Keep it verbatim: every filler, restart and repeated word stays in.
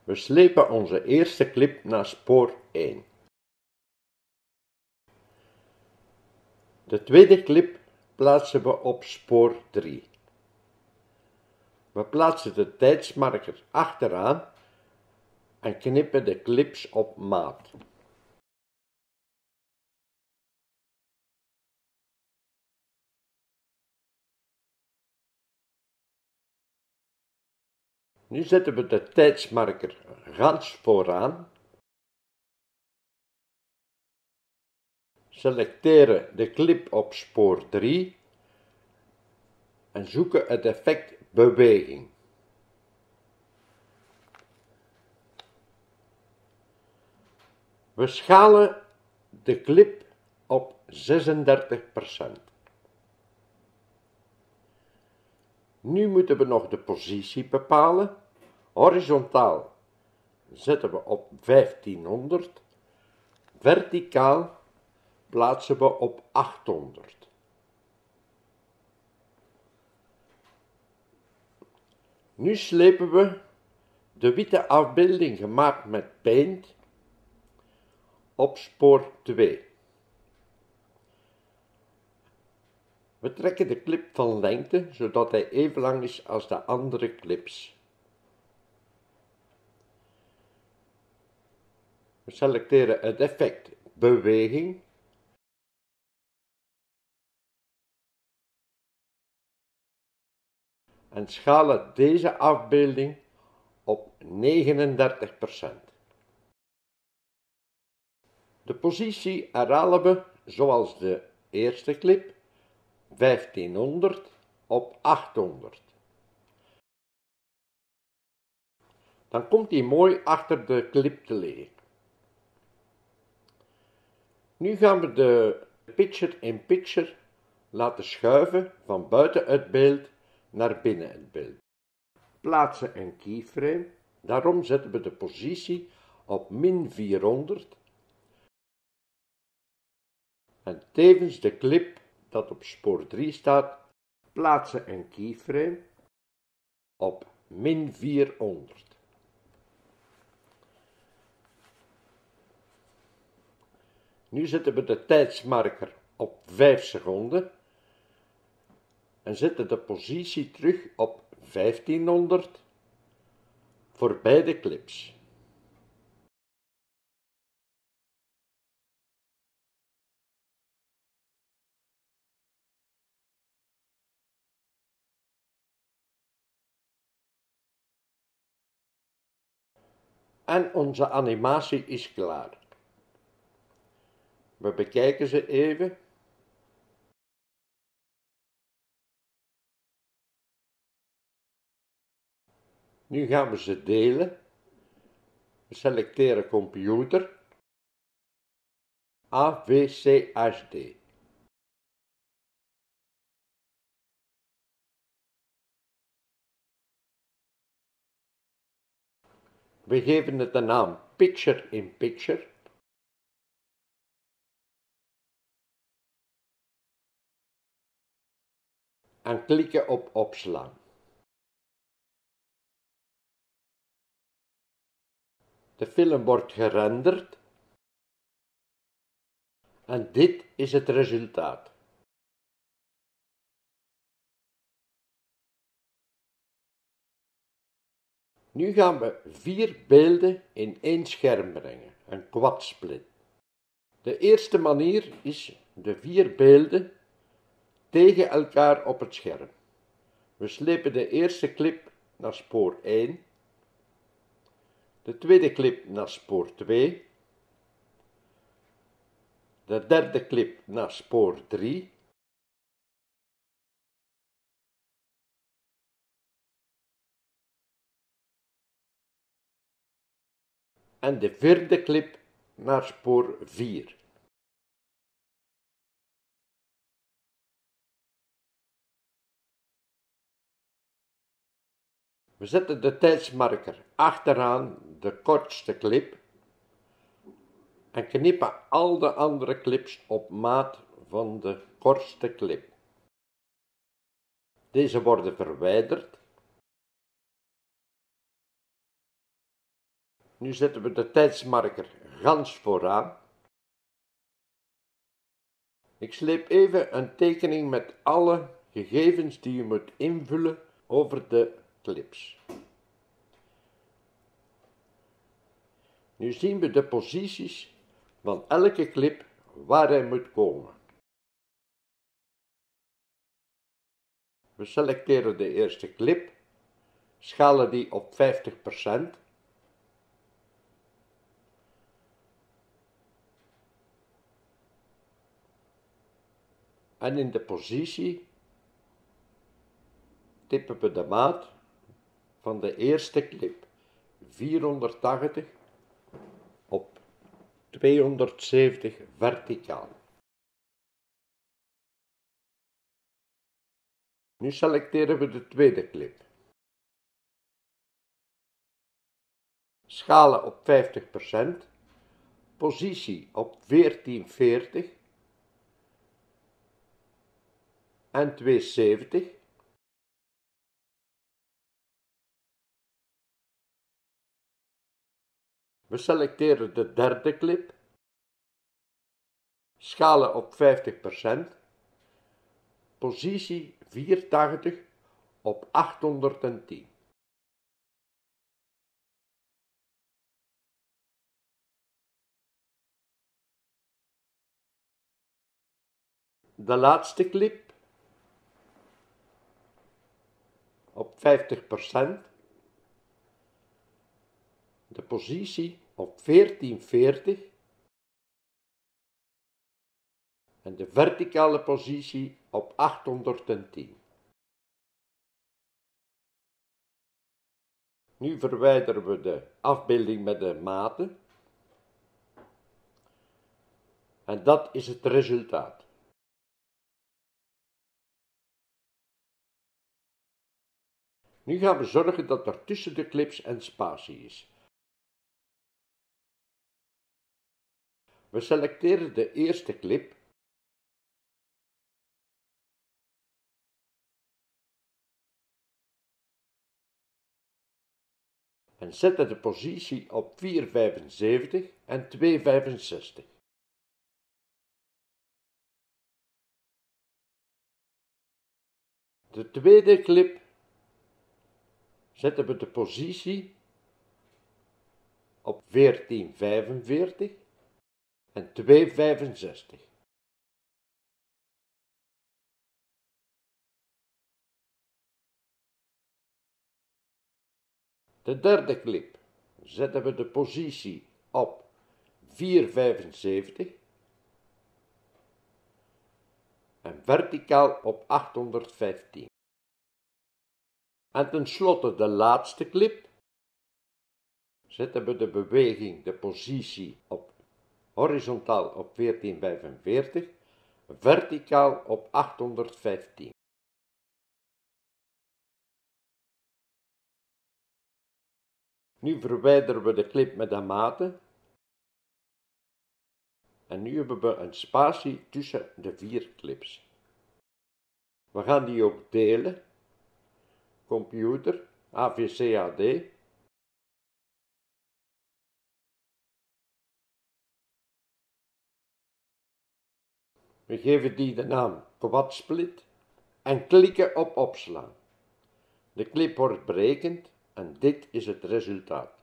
We slepen onze eerste clip naar spoor één. De tweede clip plaatsen we op spoor drie. We plaatsen de tijdsmarker achteraan en knippen de clips op maat. Nu zetten we de tijdsmarker gans vooraan. Selecteren de clip op spoor drie en zoeken het effect beweging. We schalen de clip op zesendertig procent. Nu moeten we nog de positie bepalen. Horizontaal zetten we op vijftienhonderd, verticaal plaatsen we op achthonderd. Nu slepen we de witte afbeelding gemaakt met Paint op spoor twee. We trekken de clip van lengte, zodat hij even lang is als de andere clips. We selecteren het effect beweging. En schalen deze afbeelding op negenendertig procent. De positie herhalen we zoals de eerste clip, vijftienhonderd op achthonderd. Dan komt hij mooi achter de clip te liggen. Nu gaan we de picture-in-picture laten schuiven van buiten het beeld naar binnen het beeld. Plaatsen een keyframe, daarom zetten we de positie op min vierhonderd en tevens de clip dat op spoor drie staat, plaatsen een keyframe op min vierhonderd. Nu zetten we de tijdsmarker op vijf seconden en zetten de positie terug op vijftienhonderd voor beide clips. En onze animatie is klaar. We bekijken ze even. Nu gaan we ze delen. We selecteren computer. A V C H D. We geven het de naam Picture in Picture. En klikken op opslaan. De film wordt gerenderd. En dit is het resultaat. Nu gaan we vier beelden in één scherm brengen, een quad-split. De eerste manier is de vier beelden tegen elkaar op het scherm. We slepen de eerste clip naar spoor één, de tweede clip naar spoor twee, de derde clip naar spoor drie, en de vierde clip naar spoor vier. We zetten de tijdsmarker achteraan de kortste clip en knippen al de andere clips op maat van de kortste clip. Deze worden verwijderd Nu zetten we de tijdsmarker gans vooraan. Ik sleep even een tekening met alle gegevens die je moet invullen over de clips. Nu zien we de posities van elke clip waar hij moet komen. We selecteren de eerste clip, schalen die op vijftig procent. En in de positie tippen we de maat van de eerste clip, vierhonderdtachtig op tweehonderdzeventig verticaal. Nu selecteren we de tweede clip. Schalen op vijftig procent, positie op veertien veertig en tweehonderdzeventig. We selecteren de derde clip, schalen op vijftig procent, positie vierhonderdtachtig op achthonderdtien. De laatste clip op vijftig procent, de positie op veertien veertig en de verticale positie op achthonderdtien. Nu verwijderen we de afbeelding met de maten en dat is het resultaat. Nu gaan we zorgen dat er tussen de clips een spatie is. We selecteren de eerste clip. En zetten de positie op vier vijfenzeventig en twee vijfenzestig. De tweede clip zetten we de positie op veertien vijfenveertig en twee vijfenzestig. De derde clip zetten we de positie op vier vijfenzeventig en verticaal op achthonderdvijftien. En tenslotte de laatste clip zetten we de beweging, de positie op horizontaal op veertien vijfenveertig, verticaal op achthonderdvijftien. Nu verwijderen we de clip met de maten. En nu hebben we een spatie tussen de vier clips. We gaan die ook delen. Computer, A V C A D. We geven die de naam quadsplit en klikken op opslaan. De clip wordt berekend en dit is het resultaat.